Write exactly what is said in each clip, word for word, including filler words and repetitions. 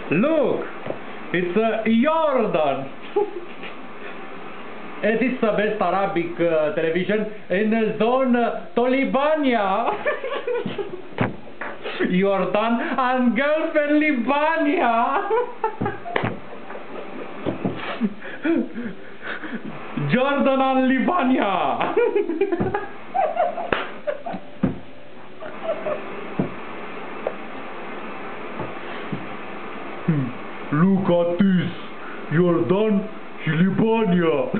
Look, it's uh, Jordan. It is the best Arabic uh, television in the zone uh, Tolibania. Jordan and girlfriend Libania. Jordan and Libania. Look at this, Jordan și Libania.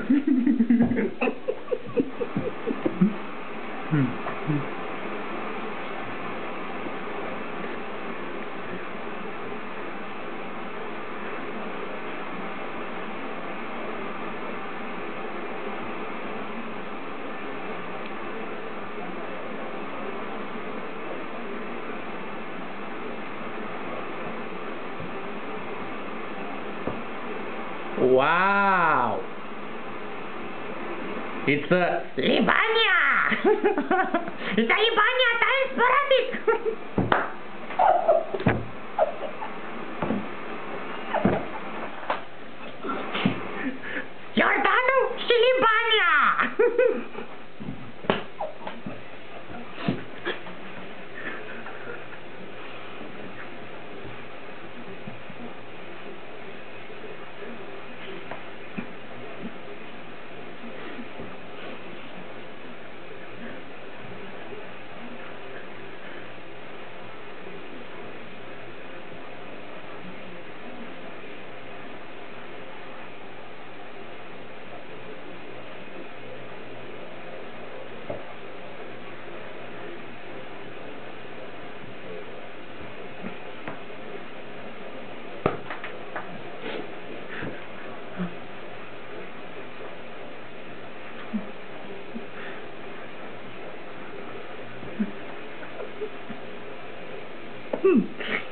Wow! It's a Libania! It's a Libania time sporadic! Jordanu și Libania! Hmm.